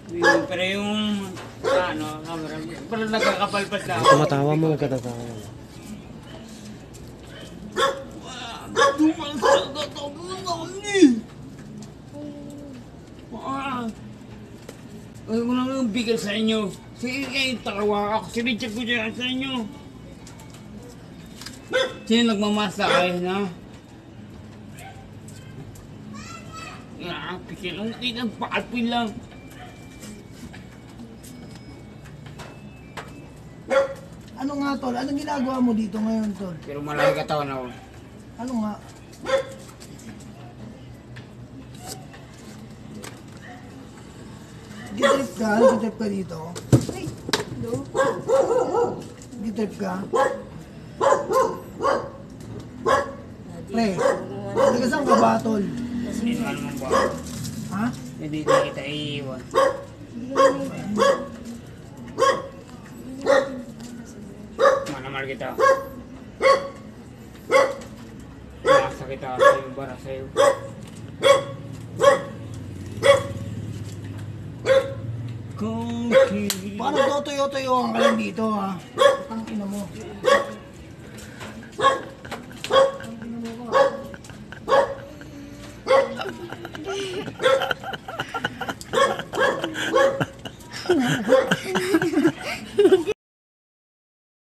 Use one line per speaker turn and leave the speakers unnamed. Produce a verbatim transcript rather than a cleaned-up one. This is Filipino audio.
Yung, pero yung, ano, camera, pero nagkakapalpas na ako.
Tumatawa mo, nagkatatawa mo.
Ay, ko lang yung bigay sa inyo. Sige kayo, tawa ako. Sinitcheck ko dyan sa inyo. Sino nagmamasa kayo na? Ah, pikil lang. Ikang pakapil lang.
Ano nga tol? Anong ginagawa mo dito ngayon tol?
Pero malaki katawan ako.
Ano nga? Gitrip ka? Gitrip ka dito? Ay, hello? Gitrip ka? Pre, taga saan ka ba tol?
Hindi naman naman ba?
Ha?
Hindi na kita iiwan. Manamal kita. Nasa kita sa'yo, bara sa'yo.
Paano tutuyo-tuyo ka lang dito ha? Ang ina mo. Ang ina mo ka.